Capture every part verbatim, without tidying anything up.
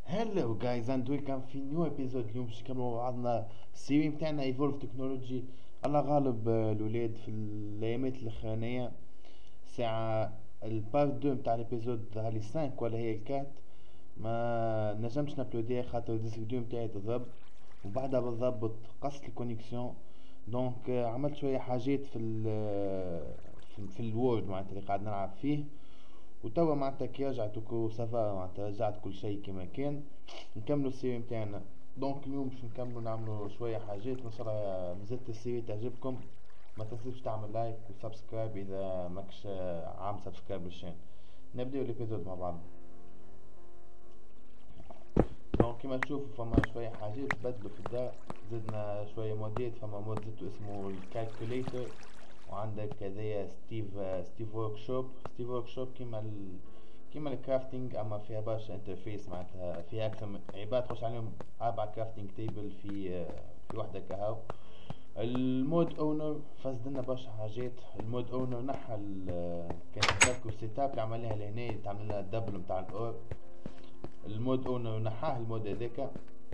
هلو جايز اند ويلكم في نيو ابيزود. اليوم باش نكملوا مع بعضنا السيري نتاعنا ايفولف تكنولوجي. الله غالب الولاد في الايامات الاخرانيه ساعه البارت دو نتاع الابيزود هالي خمسة ولا هي الكات ما نجمش نابلوديها خاطر الديسك نتاعي تضرب وبعدها بالضبط قص الكونيكسيون. دونك عملت شويه حاجات في ال في, في الوورد معناتها اللي قاعد نلعب فيه، وتوا معناتها كي رجعت وكو سافا معناتها رجعت كل شيء كما كان نكملوا السيري نتاعنا. دونك اليوم باش نكملوا نعملوا شويه حاجات ان شاء الله مازالت السيري تعجبكم. ما تنسوش تعمل لايك وسبسكرايب اذا ماكش عام سبسكرايب للشين. نبداو الابيزود مع بعض. دونك كيما تشوفوا فما شويه حاجات بدلوا في الدار، زدنا شويه مودات. فما مود زدتو اسمه الكالكوليتر، وعندك هذايا ستيف ستيف ورك شوب. ستيف ورك شوب كيما ال... كيما الكرافتنج، اما فيها برشا انترفيس معناتها فيها اكثر من عباد تخش عليهم اربع كرافتنج تيبل في في وحده كهو. المود اونر فزدنا برشا حاجات. المود اونر نحى كان تذكروا السيت اب اللي عملناها لهنا تعمل لنا الدبل نتاع الاور. المود اونر نحاه المود هذاك،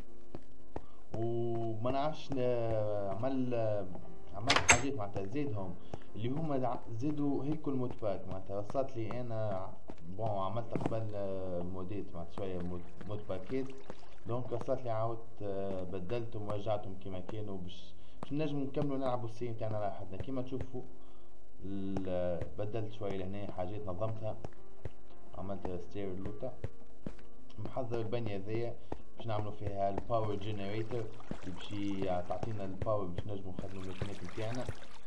وما نعرفش عمل عملت حاجات معناتها زيدهم اللي هما زادوا هيك المود باك. معناتها وصلت لي انا بون عملت قبل مودات معناتها شويه مود, مود باكيت. دونك وصلت لي عاودت بدلتهم ورجعتهم كيما كانوا باش باش نجمو نكملوا نلعبوا السيم تاعنا راحتنا. كيما تشوفوا بدلت شويه لهنا حاجات نظمتها، عملت ستير لوتا محضر البنيه ذي باش نعملوا فيها الباور جينيريتور اللي باش تعطينا الباور باش نجمو نخدموا الماكينات نتاعنا.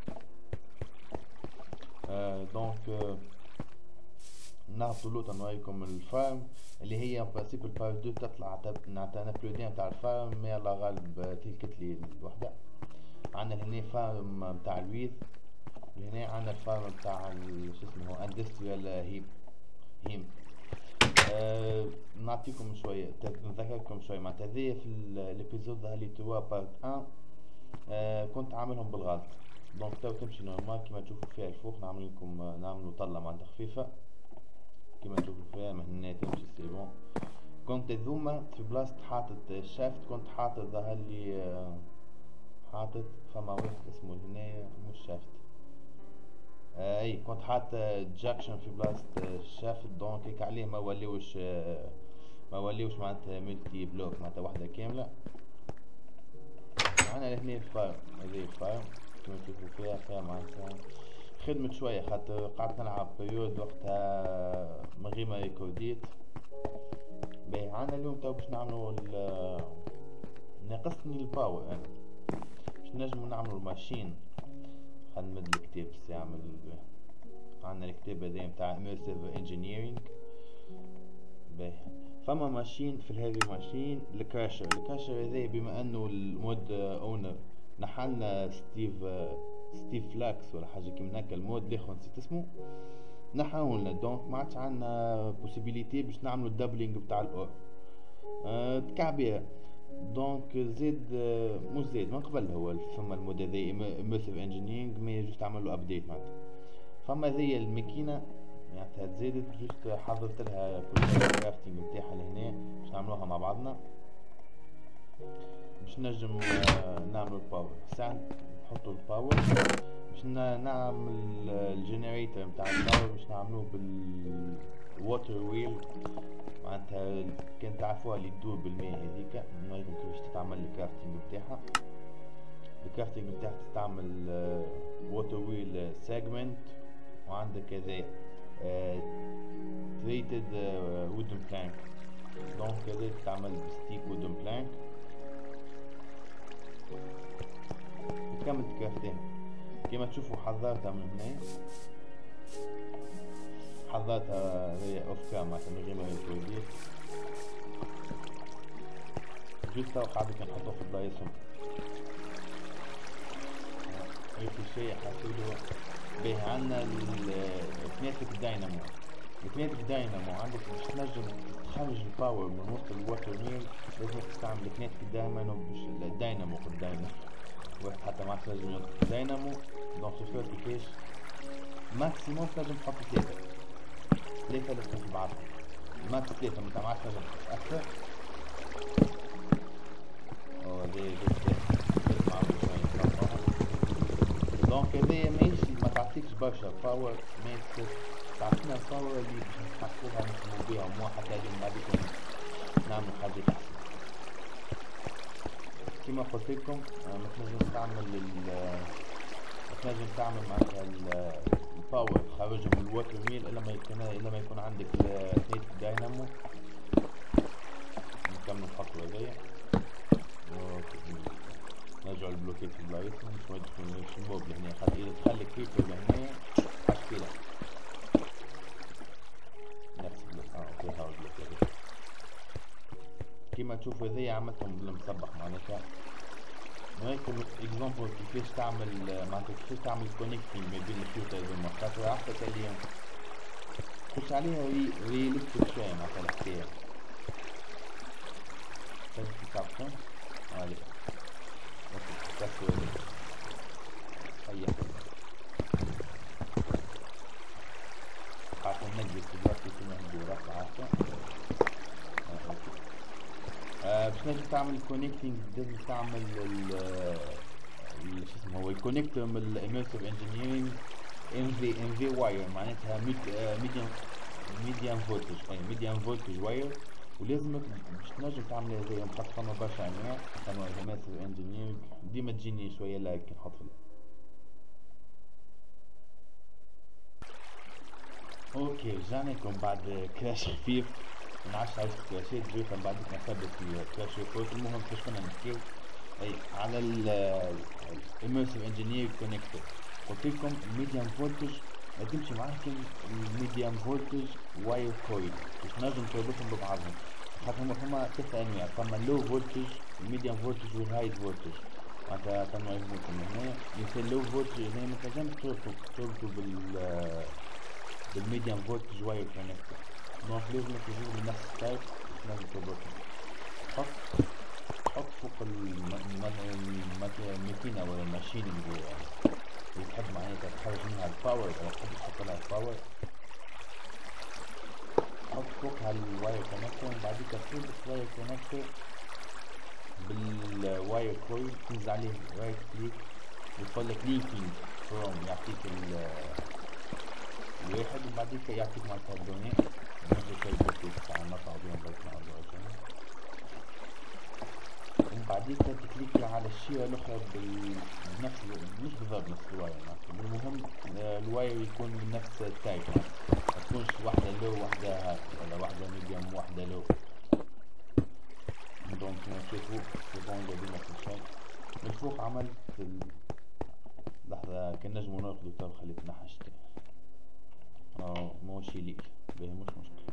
آه دونك آه نهبطوا لوطا نوريكم الفارم اللي هي برانسيب الباور دو تطلع نعطينا نابلودين تاع الفارم. ما يلا غالب تلكت لي الوحده. عندنا هنا فارم نتاع الويذ، وهنا عندنا الفارم نتاع شو اسمه اندستريال هيب هيم. أه نعطيكم شويه نذكركم شويه معناتها هذيا في الابيزود هالي توا بارت واحد. أه كنت عاملهم بالغلط. دونك تو تمشي نورمال كيما تشوفوا فيها الفوق نعمل لكم نعملوا طله معناتها خفيفه كيما تشوفوا فيها من هنا تمشي سي بون. كنت ذوما في بلاصه حاطط الشافت، كنت حاطط ظهر لي أه حاطط فما واحد اسمه هنا مش شافت آه اي كنت حاط جاكشن في بلاصه الشافت. دونك هيك عليه ما وليوش آه ما وليوش معناتها ملتي بلوك معناتها وحده كامله. عندنا هنا الفارم هذه الفارم كما تشوفوا فيها فيها معناتها خدمت شويه خاطر قعدت نلعب بريود وقتها من غير ما ريكورديت. باهي عندنا اليوم تو باش نعملوا ناقصني الباور انا باش نجمو نعملوا الماشين. خنمد الكتاب باش يعمل. عندنا الكتاب هذا نتاع immersive engineering. باهي فما ماشين في الهيفي ماشين الكراشر. الكراشر هذا بما انه المود اونر نحلنا ستيف ستيف فلاكس ولا حاجه كيما هكا المود الاخر نسيت اسمه نحاولنا. دونك ما عادش عندنا بوسيبيليتي باش نعملوا الدبلينج بتاع الاور أه تكعبيها. دونك زيد مش زيد من قبل هو فما المود هذا immersive engineering مي جوست عملوا ابديت معناتها. فما ذي الماكينه معناتها تزادت جوست حضرت لها كل الكرافتنج نتاعها لهنا باش نعملوها مع بعضنا باش نجم نعملوا الباور. ساعة نحطوا الباور باش نعمل الجنريتور نتاع الباور باش نعملوه بالووتر ويل معناتها كان تعرفوها اللي تدور بالماء هذيك. نوريكم كيفاش تتعمل الكرافتنج نتاعها. الكرافتنج نتاعها تستعمل ووتر ويل سيجمنت، وعندك هذا تريتد وودن بلانك. دونك هذا تستعمل ستيك وودن بلانك. نكمل الكرافتين كيما تشوفوا حضرتها من هنا حضرتها هي اوف كام معناتها من غير ما يكوديت جوست تو قاعدين نحطوه في بلايصهم. هيك الشيء حاسيلو باهي. عندنا الكنيتيك داينامو. الكنيتيك داينامو عندك باش تنجم تخرج الباور من وسط الووتر ميل لازم تستعمل الكنيتيك داينامو باش الداينامو قدامنا واحد حتى ما تنجم ينطق داينامو. دونك شوفوا كيفاش ماكسيموم تنجم تحط ثلاثة ثلاثة لازم في بعضهم ماكس ثلاثة متاع ما عادش تنجم اكثر. برشا باور ميكس تعطينا الباور اللي باش نحققوها نخدمو بيها موحد لازم بعديك نعملو حاجات احسن. كيما قلت لكم ما تنجم تعمل ما تنجم تعمل معناتها الباور خارجه من الواتر ميل الا ما يكون الا ما يكون عندك الهيت داينامو. نكمل الخطوه هذيا. نرجعو للبلوكيت في بلايصهم مش ندخلو الموب لهنا خاطر اذا تخلي كريبر لهنا مشكلة. نفس البلوك اه اوكي هاو البلوك كيما تشوفوا هذيا عملتهم بالمصبح معناتها. نوريكم اكزامبل كيفاش تعمل معناتها كيفاش تعمل كونيكتينغ ما بين الفيوتا هذوما خاطر عرفت اللي تخش عليها رياليستيك شوية معناتها الحكاية. تنسي تعرفون هاذي تسوي هيا عشان نجلس دلوقتي كيما ندير عارفة. اه اوكي آه باش نجم تعمل كونيكتينغ لازم تعمل ال شو اسمه هو الكونيكتور من الاميرسيف انجينيرينغ ام في ام في واير معناتها ميديوم ميديوم فولتج اي ميديوم فولتج واير. ولازمك باش تنجم تعمل هذايا خاطر فما برشا انواع فما اميرسيف انجينيرينغ ديما تجيني شوية لايك نحط في اوكي رجعنا لكم بعد كراش خفيف. منعرفش عايش كراشات جوتا من بعدك نثبت في كراش ريبورت. المهم كيفاش كنا نحكيو اي على ال immersive engineering connector. قلت لكم الميديوم فولتج ما تمشي معاكم الميديوم فولتج واير كويل باش تنجم تربطهم ببعضهم خاطر هما فما ثلاثة انواع فما لو فولتج الميديوم فولتج والهاي فولتج. معناتها تنوع لكم هنا مثل لو فولتج هنا ما تنجمش تربطوا بال بالميديوم فولتج واير كونكتور. دونك لازم تجيبوا من نفس التايب باش تنجم تربطهم. حط حط فوق الماكينة ولا الماشين اللي تحب معناتها تخرج منها الباور ولا تحب تحط لها الباور. حط فوقها الواير كونكتور وبعديك تربط الواير كونكتور بالواير كويل تنزل عليه رايت كليك ويقول لك لينكينج فروم يعطيك الواحد وبعديك يعطيك معناتها الدوني نفس الشيء بلوكيت تاع المقطع بين بيت مع الدوني. وبعديك تكليكي على الشيء الاخرى بنفس مش بالضبط نفس الواير معناتها. المهم الواير يكون من نفس التايب ما تكونش واحدة لو واحدة هاي ولا واحدة ميديوم واحدة لو. دونك كما تشوفوا يكون ديما نفس الشيء. من فوق عملت ال... لحظة كان نجمو نرقدو تو خليت نحشتي اه موشي لي باهي مش مشكلة.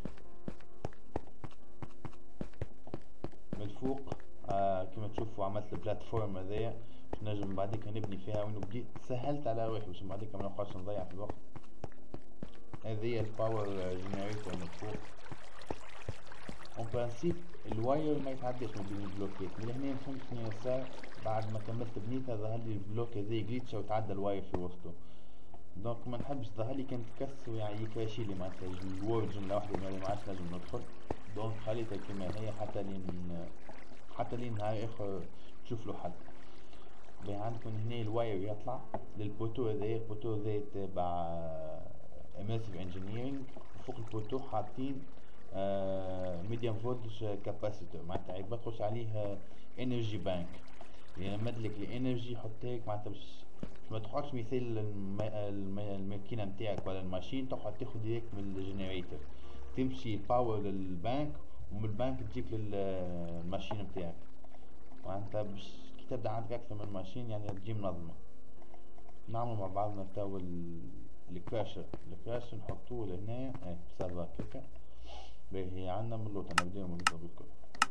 من الفوق آه كما تشوفوا عملت البلاتفورم هذايا باش نجم بعديك نبني فيها وين بديت سهلت على روحي باش بعديك ما نبقاش نضيع في الوقت. هذه الباور جينيريتور من فوق. اون برانسيب الواير ما يتعداش ما بين البلوكات. من هنا فهمت شنو صار بعد ما كملت بنيتها ظهر لي البلوك هذا جليتش وتعدى الواير في وسطه. دونك ما نحبش ظهر لي كان تكسر يعني يكراشي لي معناتها الوورد جمله واحده ما عادش نجم ندخل. دونك خليتها كما هي حتى لين حتى لين نهار اخر تشوف له حل. باهي عندكم هنا الواير يطلع للبوتو هذايا. البوتو هذايا تبع immersive engineering. فوق البوتو حاطين ميديوم فولتج كاباسيتور معناتها عيب تخش عليه انرجي بانك يعني مدلك الانرجي يحط هيك معناتها باش ما تقعدش مثال الماكينه نتاعك ولا الماشين تقعد تاخد هيك من الجنريتور تمشي باور للبانك ومن البانك تجيك للماشين نتاعك معناتها باش كي تبدا عندك اكثر من ماشين يعني تجي منظمه. نعمل مع بعضنا توا الكراشر. الكراشر نحطوه لهنا اهي بسرعه كيكا. باهي عندنا من اللوطه نبداو من اللوطه بالكل.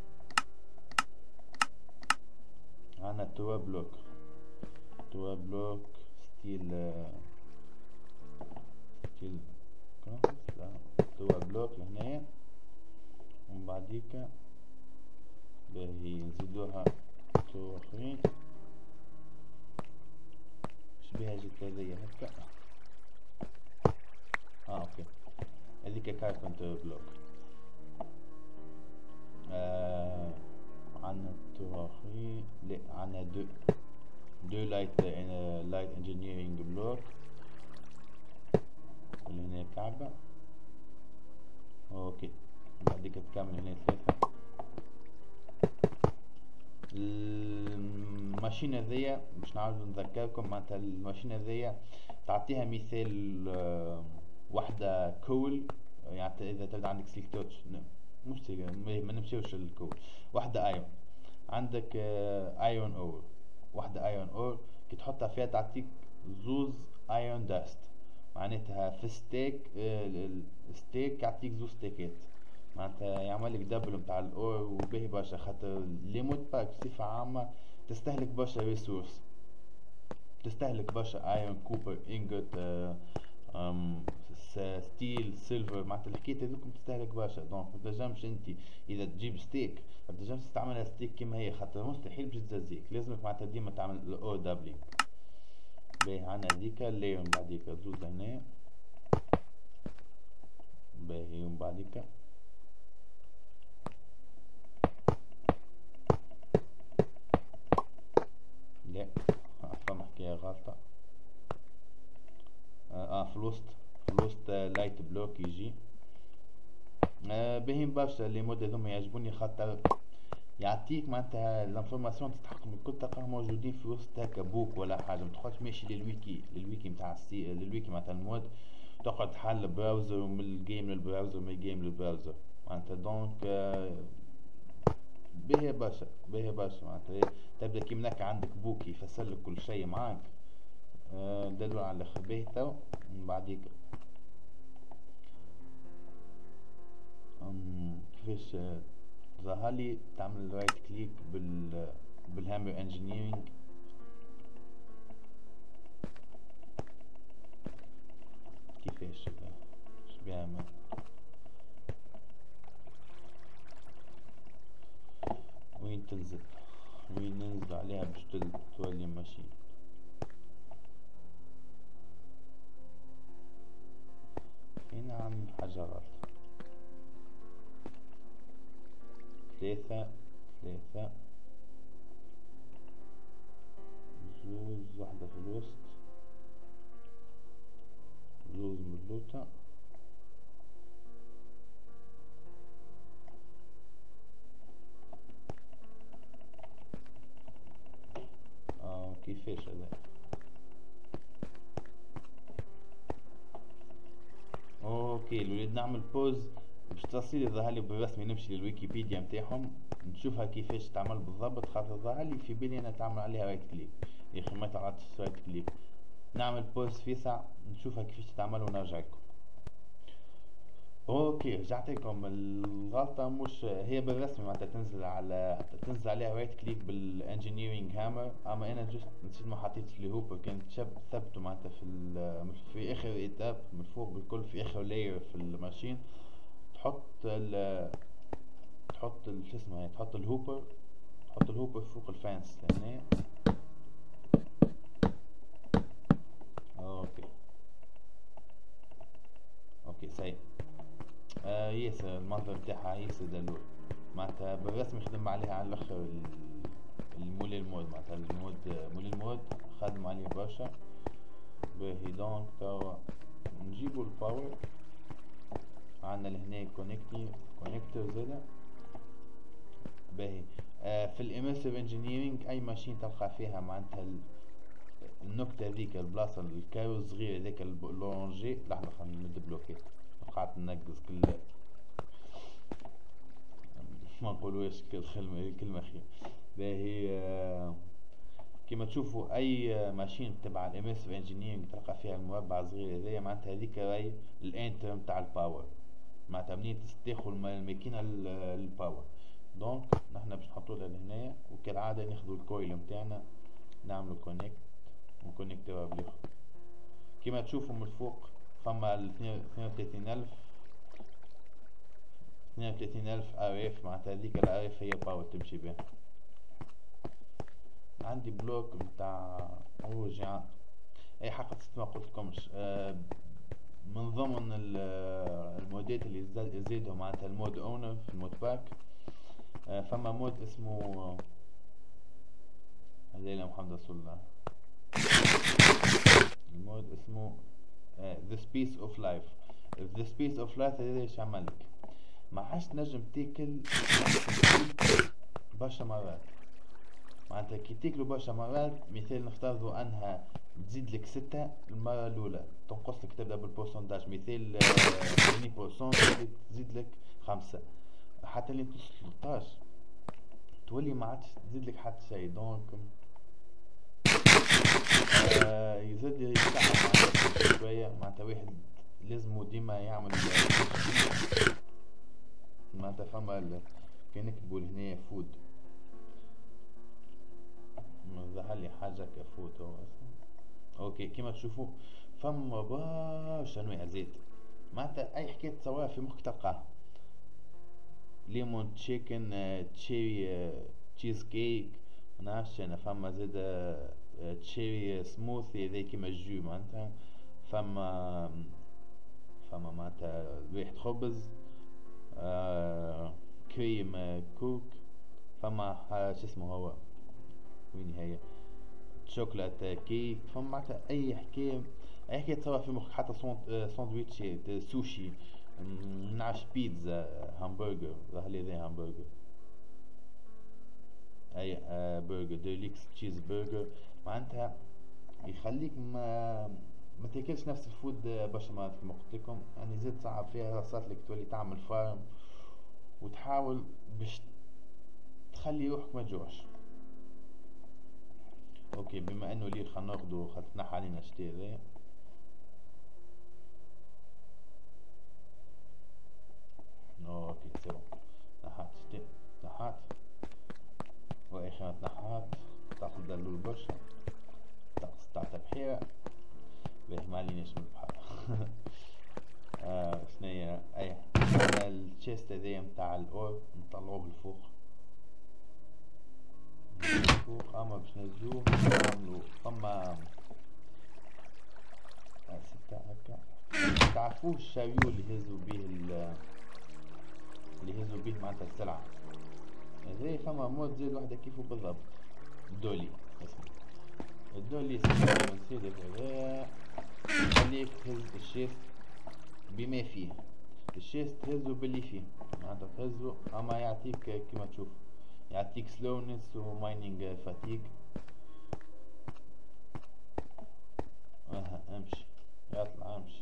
عندنا توا بلوك توا بلوك ستيل ستيل لا توا بلوك لهنايا ومن بعديكا باهي نزيدوها توا اخرين شبيها جيت هذيا هكا. اه اوكي هذيك كاربنتر بلوك. آه عنا توا اخرين لا عنا دو دو لايت لايت انجينيرينج بلوك اللي هنا كعبة. اوكي بعديك تكمل هنا ثلاثة. الماشينة ذي مش نعاود نذكركم معناتها الماشينة ذي تعطيها مثال آه واحدة كول، يعني اذا تبدا عندك سيلكتوتش مش ما نمشيوش الكول، واحدة ايون عندك آه ايون اور، واحدة ايون اور كي تحطها فيها تعطيك زوز ايون داست، معناتها في ستيك آه الستيك يعطيك زوز ستيكات، معناتها يعمل لك دبل نتاع الاور وباهي برشا، خاطر لي مود باك بصفة عامة تستهلك برشا ريسورس، تستهلك برشا ايرون كوبر انجوت ام ستيل سيلفر، معناتها الحكاية هذوكم تستهلك برشا، دونك متنجمش انت اذا تجيب ستيك متنجمش تستعملها ستيك كيما هي، خاطر مستحيل باش تزازيك، لازمك معناتها ديما تعمل الاو دبلينغ. باهي عندنا هذيكا اللاير من بعديكا زوز هنا، باهي ومن بعديكا لا فما حكاية غلطة، اه في الوسط في الوسط لايت بلوك يجي آه باهيين برشا لي مود هذوما يعجبوني، خاطر يعطيك معناتها الانفورماسيون تستحقهم الكل تلقاهم موجودين في وسط هكا بوك ولا حاجة، متقعدش ماشي للويكي للويكي متاع السي للويكي معناتها المود، تقعد تحل البراوزر ومن الجيم للبراوزر من الجيم للبراوزر معناتها، دونك آه باهي برشا باهي برشا معناتها تبدا كيما هكا عندك بوك يفسرلك كل شيء معاك آه دلو على الاخر. باهي تو من بعديك أم كيفاش ظهرلي تعمل رايت كليك بال بالهامر انجينيرينج، كيفاش اش بيعمل وين تنزل وين ننزل عليها باش تولي ماشي، هنا عم حاجة غلط، ثلاثة ثلاثة زوز واحدة في الوسط زوز ملوتة اه كيفاش هذا اوكي الوليد نعمل بوز باش تصير يظهرلي بالرسمي، نمشي للويكيبيديا نتاعهم نشوفها كيفاش تعمل بالضبط، خاطر ظهرلي في بالي انا تعمل عليها رايت كليك، يا اخي ما تعطش رايت كليك، نعمل بوز في ساعة نشوفها كيفاش تعمل ونرجع لكم. اوكي رجعت لكم، الغلطة مش هي بالرسمي معناتها تنزل على تنزل عليها رايت كليك بالانجينيرينج هامر، اما انا جست نسيت ما حطيتش لي هوبر، كانت شاب ثبته معناتها في في اخر ايتاب من فوق بالكل، في اخر لاير في الماشين تحط ال تحط شو اسمه يعني تحط الهوبر تحط الهوبر فوق الفانس لهنا. اوكي اوكي سي آه ياسر المنظر بتاعها ياسر دلول، معناتها بالرسمي خدم عليها على الاخر المولي المود، معناتها المود مولي المود خدم عليه برشا. باهي دونك توا نجيبو الباور، عندنا لهنا كونكتي كونكتور زادا. باهي آه في الاميرسيف انجينيرينج اي ماشين تلقى فيها معناتها النكتة ذيك البلاصة الكايو صغير ذاك اللورونجي، لحظة خلينا ندبلوكي قعدت ننقز كل ما نقولوش كلمة كلمة خير. باهي آه كما تشوفوا اي ماشين تبع الاميرسيف انجينيرينج تلقى فيها المربع الصغير هذايا، معناتها هذيك راهي الانتر نتاع الباور، معناتها منين تاخذ الماكينة الباور، دونك نحنا باش نحطولها لهنايا وكالعادة ناخذوا الكويل نتاعنا نعملوا كونكت ونكونكتوها بالاخر. كما تشوفوا من الفوق فما اثنين وثلاثين ألف اثنين وثلاثين ألف ار اف، معناتها هذيك الار اف هي باور تمشي بها. عندي بلوك متاع هو جيان اي حق ما قلت لكمش آه من ضمن المودات اللي زيدهم معناتها المود اونر في المود باك آه فما مود اسمه هذيلا محمد رسول الله، المود اسمه ذا سبيس اوف لايف. ذا سبيس اوف لايف هذا ايش عمل لك؟ ما عادش تنجم تاكل برشا مرات. معناتها كي تاكلوا برشا مرات، مثال نفترضوا انها تزيد لك ستة المرة الأولى، تنقص لك تبدا بالبورسنتاج، مثال ثمانين بالمية تزيد لك خمسة، حتى اللي توصل ثلاثطاش تولي ما عادش تزيد لك حتى شيء. دونك آه يزيد يستعمل معناتها شوية، معناتها واحد لازمو ديما يعمل معناتها فما كي نكتبوا لهنا فود ظهر لي حاجة كفود هو اوكي. كيما تشوفوا فما برشا انواع زيت، معناتها اي حكاية تصورها في مخك تلقاها. ليمون تشيكن، تشيري تشيز كيك، منعرفش انا. فما زادا تشيري سموثي هذا كيما الجو معناتها. فما فما معناتها واحد خبز، آه كريم كوك. فما شو اسمه هو وين هي شوكولات كيك. فما معناتها اي حكايه اي حكايه تصور في مخك، حتى ساندويتشات، سوشي، منعرفش، بيتزا، همبرجر. ظهر لي ذا همبرجر، اي آه برجر ديليكس تشيز برجر. معناتها يخليك ما ما تاكلش نفس الفود برشا مرات كيما قلت لكم. يعني زيد صعب فيها، صارت لك تولي تعمل فارم وتحاول باش تخلي روحك ما تجوعش. اوكي بما انه ليل خلينا ناخدو خاطر تنحى علينا الشتاء هذايا. اوكي سيبون نحات الشتاء نحات واخيرا تنحات. طاقة دلول برشا، طاقة تاع بحيرة باهي ما عليناش من البحر. آه شنيا اي التشيست هذايا متاع الاور نطلعوه بالفوق فوق. اما باش نهزوه نعملو فما ستة هكا. تعرفوش الشاويو اللي هزوا بيه اللي هزوا بيه معناتها السلعة هذايا؟ فما مود زيد وحدة كيفو بالضبط، دولي اسمه الدولي اسمه نسيت هذايا. يخليك تهز الشيست بما فيه، الشيست تهزو باللي فيه معناتها تهزو. اما يعطيك كيما تشوف يعطيك سلونس ومايننج فاتيك. اها امشي يطلع امشي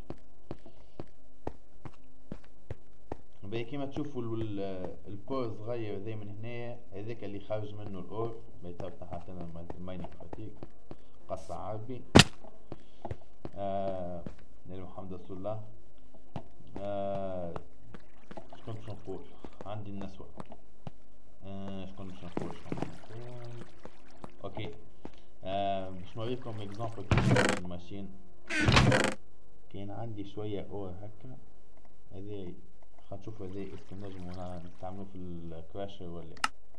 باهي. كيما تشوفوا البور صغير ذي من هنا، هذاك اللي خارج منه الاور. باهي تفتح حتى المايننج فاتيك قصة عربي. آه محمد رسول الله. آه شكون باش نقول؟ عندي النسوة. آه شكون باش نقول شكون باش نقول اوكي. آه باش نوريكم اكزامبل كيف الماشين. كاين عندي شوية اور هكا. هذا خلينا نشوف هذا اسكو نجمو نستعملوه في الكراشر ولا.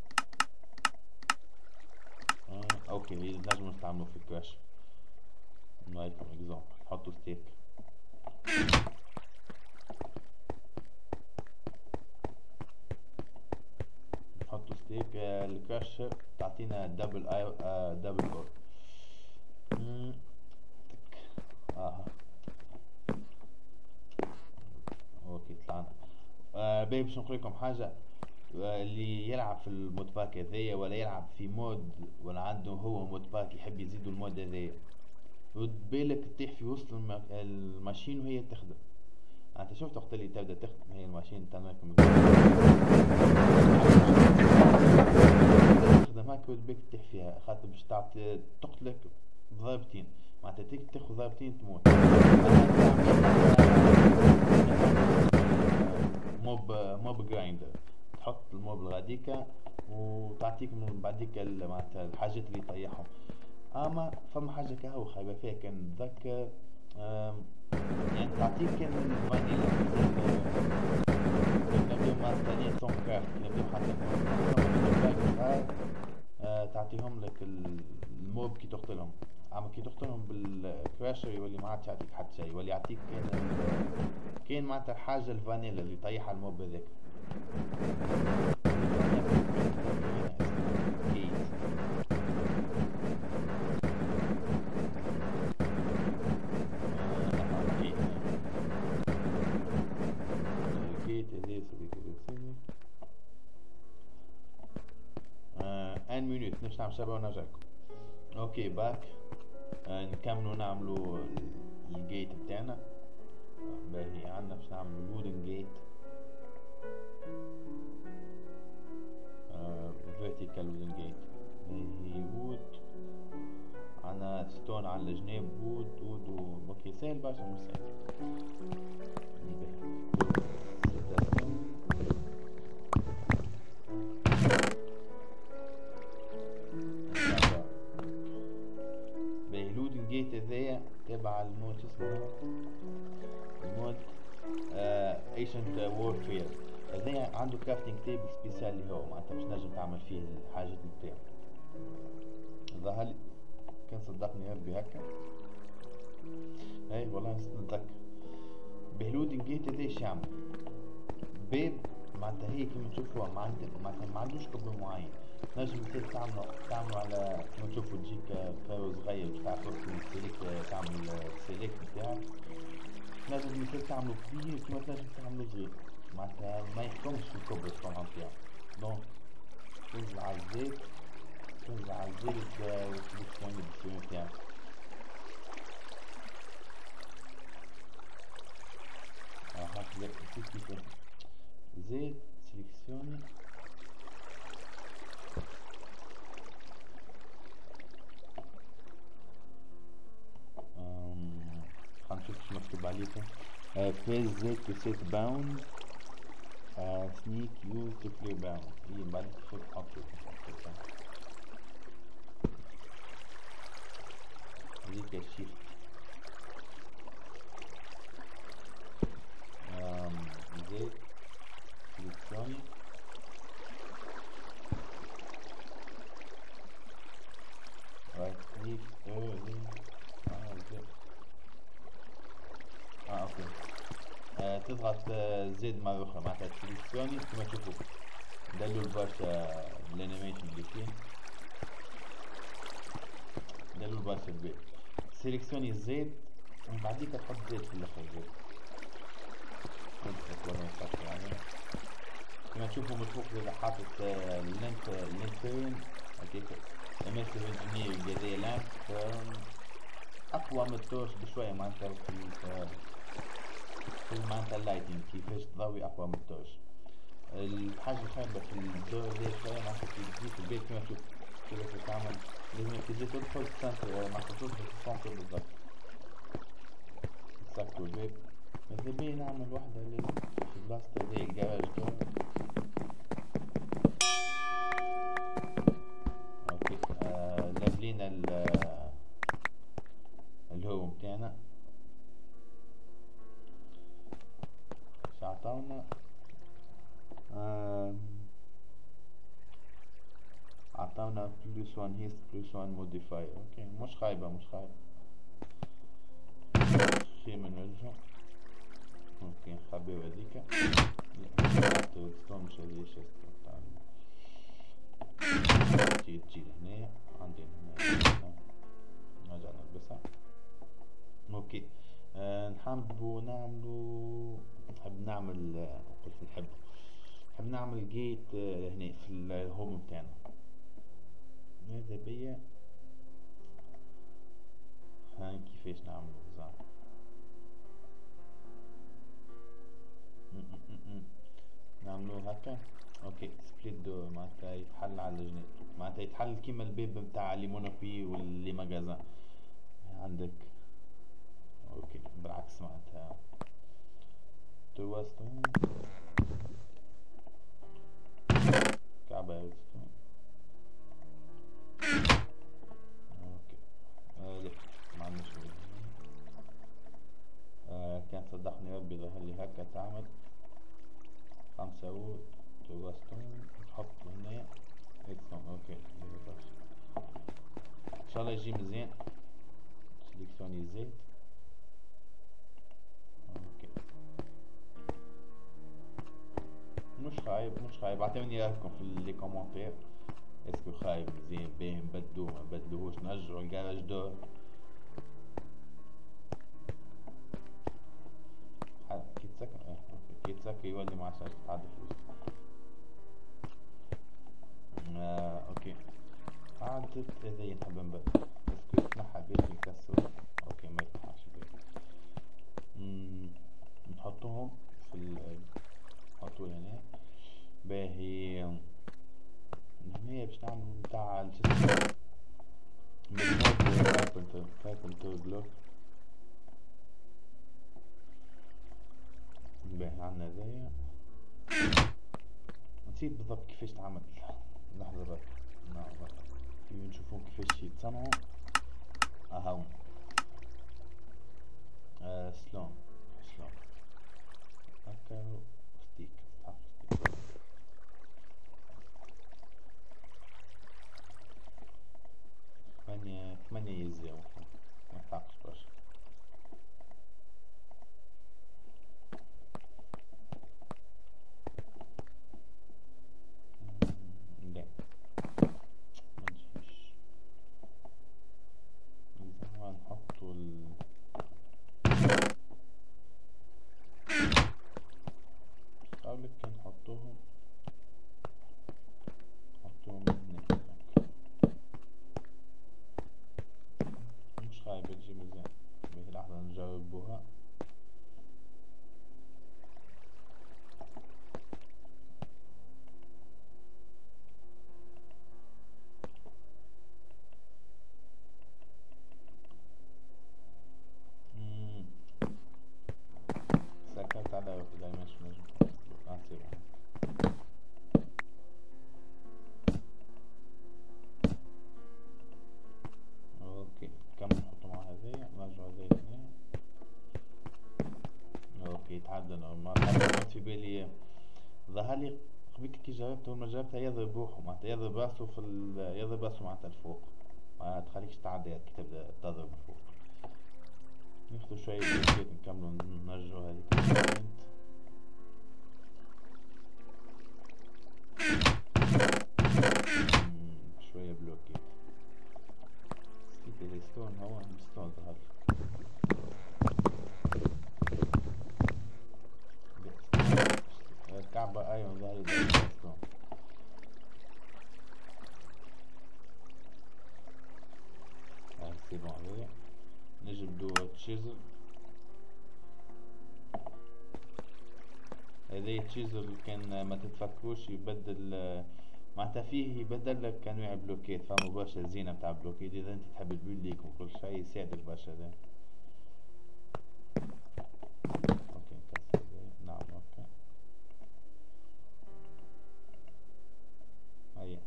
آه اوكي نجمو نستعملوه في الكراشر. نوريكم اكزامبل. نحطو ستيك، نحطو ستيك. آه الكراشر تعطينا دبل اي آه دبل اور. اها اوكي طلعنا. آه باهي باش نقول لكم حاجه. آه اللي يلعب في المود باك هذايا ولا يلعب في مود ولا عنده هو مود باك يحب يزيدوا المود هذايا، رد بالك تطيح في وسط الماشين وهي تخدم. انت شفت وقت اللي تبدا تخدم هي الماشين تاعكم تخدم هكا رد بالك تطيح فيها، خاطر باش تعطي تقتلك بضربتين. معناتها تاخذ ضربتين تموت. موب موب جرايندر، تحط الموب الغاديكا وتعطيك من بعديك معناتها الحاجات اللي يطيحهم. اما فما حاجه كهو خايبه فيها كان نتذكر، يعني تعطيك كان الفانيلا نبداو مع الثانيين توم كرافت، نبداو حتى تعطيهم لك الموب كي تقتلهم. اما كي تقتلهم بالكراشر يولي ما عادش يعطيك حتى شيء، يولي يعطيك كان كاين معناتها الحاجه الفانيلا اللي يطيحها الموب هذاك. ان مينوت باش نعمل شبه ونرجع لكم. اوكي باك. آه نكملوا نعملوا الجيت بتاعنا. باهي عندنا باش نعملوا لودنج جيت فيرتيكال لودنج جيت. باهي وود عندنا ستون على الجناب وود وود و اوكي سهل برشا مش سهل. باهي لودنج جيت هذايا تبع المود اسمه المود ايشنت وورفير. هذايا عنده كرافتنج تيبل سبيسيال اللي هو معناتها باش نجم تعمل فيه الحاجات نتاعك. ظهرلي كان صدقني ربي هكا. اي والله نتذكر. بهلودنج جيت هذا ايش يعمل؟ باب معناتها هي كيما تشوفوها معناتها ما عندوش قبل معين. تنجم انت تعملو تعملو على كيما تشوفو تجيك فارو صغير باش تعرف سيليكت تعمل سيليكت نتاعك. تنجم انت تعملو كبير كيما تنجم تعملو صغير. معناتها ما يحكمش في الكبر طبعا نتاعو. دونك تنزل على الزيت تنزل على الزيت وتسلكسيوني الديسيون نتاعك. اه هاك لا نسيت كيفاه. زيت سيلكسيوني خلينا نشوف شو مكتوب عليكم. فيز زيت تو سيت باوند سنيك يوز تو كلير باوند. هي من بعد كيف تحطو هذيك الشيفت. زيت سيلكسيوني رايت كليك ايرلي اه زيت اه اوكي آه تضغط آه زد مرة أخرى معناتها سيلكسيوني كما تشوفوا دلوا البرشا الانيميشن اللي فيه دلوا البرشا البيت. سيلكسيوني زد ومن بعديك تحط زيت في الاخر زيت كما تشوفوا من فوق إذا حاطط اللينك اللينك فين هكاك امس الانجينير الجزائري لانك اقوى من التورش بشويه معناتها في في معناتها اللايتنج كيفاش تضوي اقوى من التورش. الحاجه الخايبه في الدور هذا شويه معناتها تجي في البيت كما تشوف كيفاش تعمل لازم تجي تدخل تسنتر معناتها تدخل في السنتر بالضبط تسكروا الباب. ماذا بيا نعمل واحدة اللي في بلاصة زي الجراج دور. اوكي آه لازلينا الهو متاعنا شعطاونا آه عطاونا بلس وان هيست بلس وان موديفاي. اوكي مش خايبة مش خايبة شي من نرجع. اوكي نخبيو هذيك لا ريدستون مش هذي الشيستون تاع تجي تجي لهنايا عندي هنا نرجع نلبسها. اوكي أه نحبو نعملو نحب نعمل قلت نحب نحب نعمل جيت أه هنا في الهوم بتاعنا. ماذا بيا هاي كيفاش نعملو بالضبط. نعملو هكا. اوكي سبليت دور معناتها يتحل على الجناب معناتها يتحل كيما الباب متاع لي مونوبي واللي ماغازان عندك. اوكي بالعكس معناتها توستون كعبة ريدستون. اوكي آه لا معندناش آه كان صدقني ربي ظهرلي هكا تعمل خمسة وود توستون تحط هنا ريدستون. اوكي ان شاء الله يجي مزيان. سيليكسيوني زيت. اوكي مش خايب مش خايب اعطوني رايكم في لي كومونتير اسكو خايب مزيان باهي نبدلوه ما نبدلوهوش نرجعو الجراج دور. كي تسكر اه اوكي كي تسكر يولي ما عادش تعدي فلوس. آه، اوكي ماتت هذا ينحب نبدل بس يتنحى بيت يكسر. اوكي ما يتنحاش بيت. نحطهم في ال نحطوه هنا باهي. هنا باش نعمل متاع الجسم كاربنتر كاربنتر بلوك. باهي عندنا هذايا. نسيت بالضبط كيفاش تعمل. لحظة برك نعم برك كيف نشوفون كيفاش يتصنعوا. اهو آه سلون سلون هكا ستيك تحط ستيك. ثمانية ثمانية يزيو ما يحرقش برشا. لا منجيش إذا نحطو ال قبل كي نحطوهم نحطوهم هنا مش خايبة تجي مزيان. باهي لحظة نجربوها. مم. سكرت على وقت لا مش نجم نحطو. اوكي كم نحطو مع هذايا نرجعو هذايا هنا. اوكي تعدى نورمال. حطيت في بالي ظهرلي قبل كي جربت اول ما جربتها يضرب روحه معناتها يضرب راسو في ال... يضرب راسو معناتها الفوق ما تخليكش تعدي كي تبدا تضرب الفوق. ناخدو شوية بلوكيت نكملو نرجعو هذيك شوية بلوكيت. سكيت الستون هو ستون ظهرلي. الكعبة ايون ظهرلي ستون. هاي سي بون هذايا. نجبدو تشيزل. هذايا تشيزل كان ما تتفكروش يبدل معناتها فيه يبدل لك انواع بلوكيت فما برشا زينة بتاع بلوكيت اذا انت تحب البيلديك وكل شيء يساعدك برشا هذا. اوكي نكسر هذايا نعم اوكي هيا.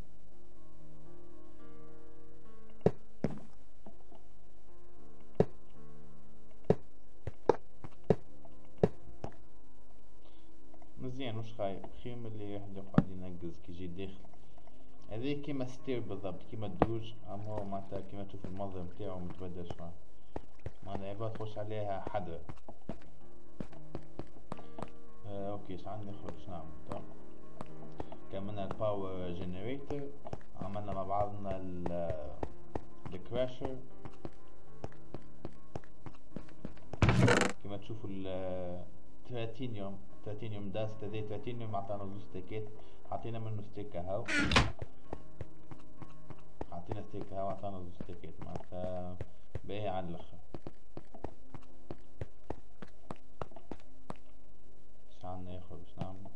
مزيان مش خايب خير من اللي واحد يقعد ينقز كي يجي داخل. هذي كيما ستير بالضبط كيما الدوج اما هو معناتها كيما تشوف المنظر نتاعو متبدل شوية معناتها عباد تخش عليها حدرة. آه اوكي اش عندي نخرج اش نعمل طب كملنا الباور جنريتور. عملنا مع بعضنا الكراشر كيما تشوفوا ال تلاتينيوم تلاتينيوم داست. هذي تلاتينيوم عطانا زوج ستيكات حطينا منه ستيك هاو حطينا ستيك هاو عطانا زوج ستيكات معناتها باهي على الاخر. اش عندنا ياخد باش نعمل.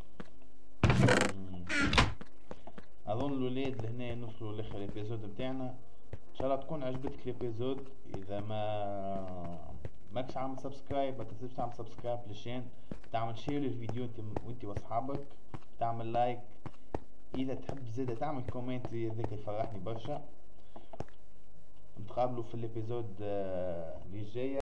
اظن الولاد لهنا نوصلوا لاخر الابيزود نتاعنا. ان شاء الله تكون عجبتك الابيزود. اذا ما ماكش عامل سبسكرايب ما تنساش تعمل سبسكرايب للشين تعمل شير للفيديو انت وانت واصحابك تعمل لايك. اذا تحب زيادة تعمل كومنت هذاك يفرحني برشا. نتقابلوا في الابيزود اللي جايه.